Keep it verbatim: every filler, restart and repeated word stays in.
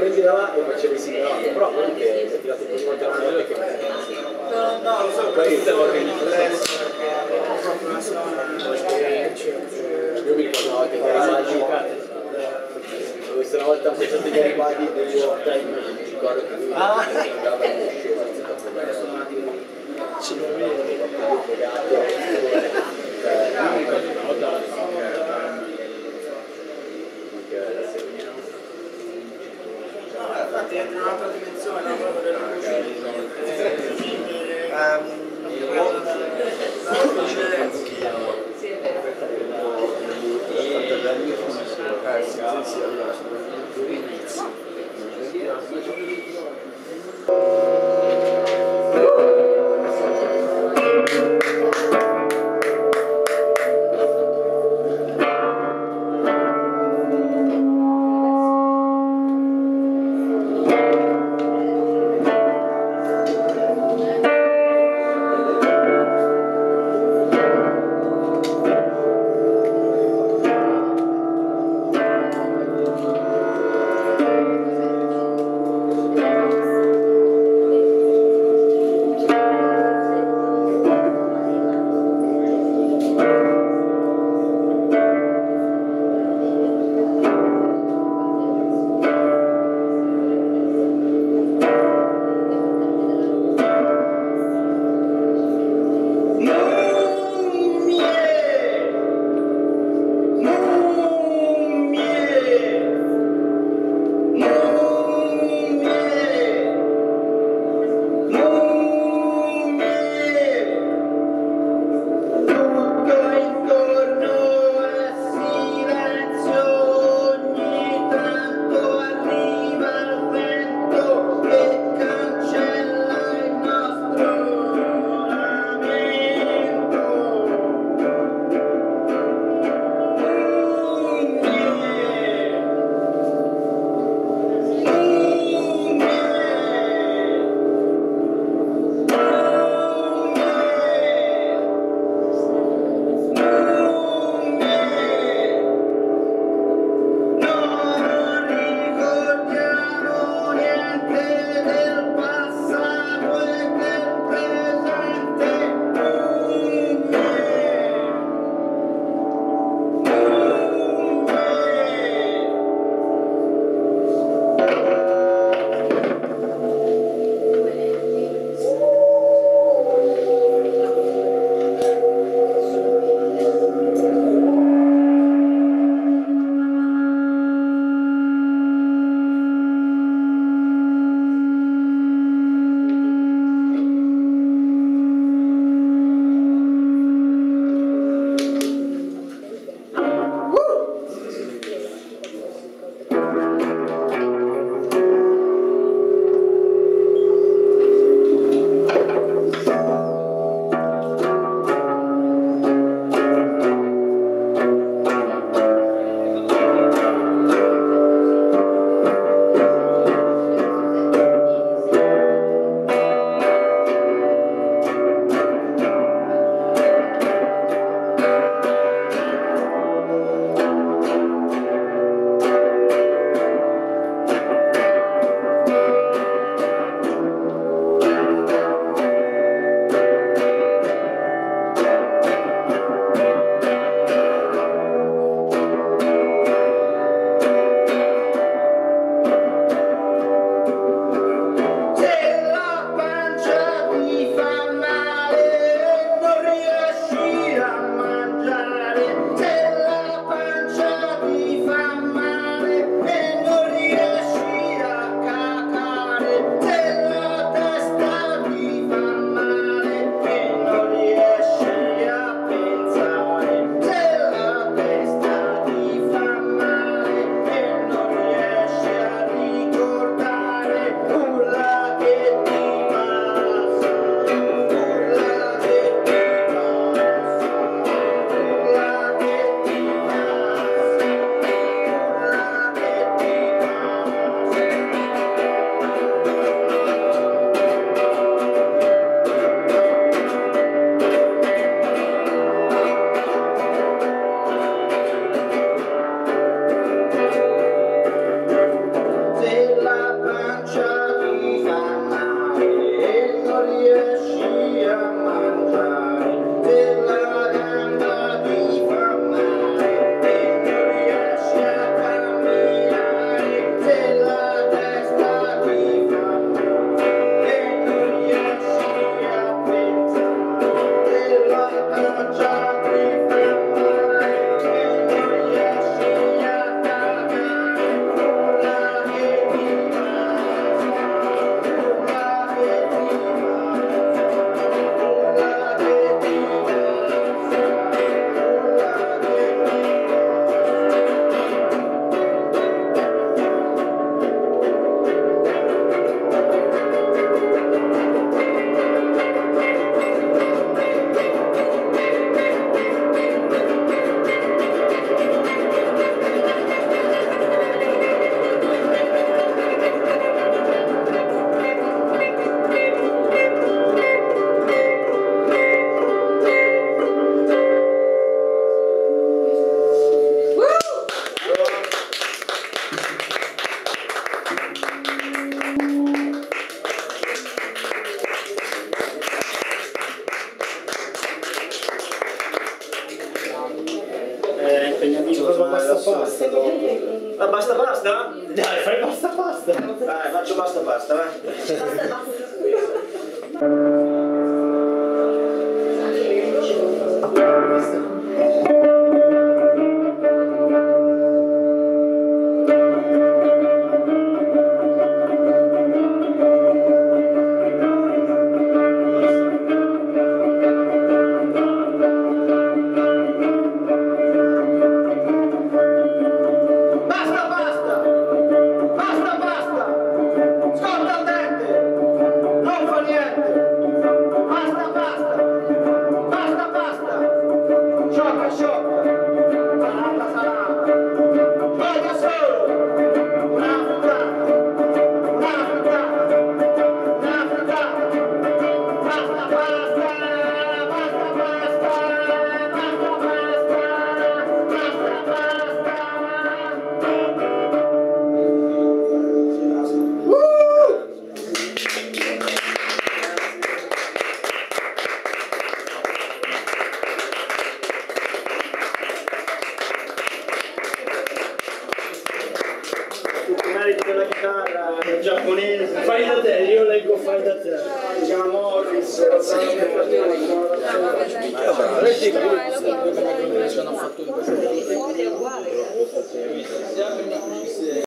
prendi da là e facevi segnalato, però comunque mi ha tirato così volte la mano che no, no, lo so, poi te lo prendi proprio una storia. Io mi ricordo una volta che Garibaldi, ho visto una volta un pezzetto di Garibaldi del Wartime, mi ricordo che lui andava in scena, ci non vede, infatti è un'altra dimensione, no? Proprio della Dai, faccio pasta pasta, vai. Della chitarra in giapponese. Fai da te, io leggo fai da te. Diciamo Morris. Sono fatto in questo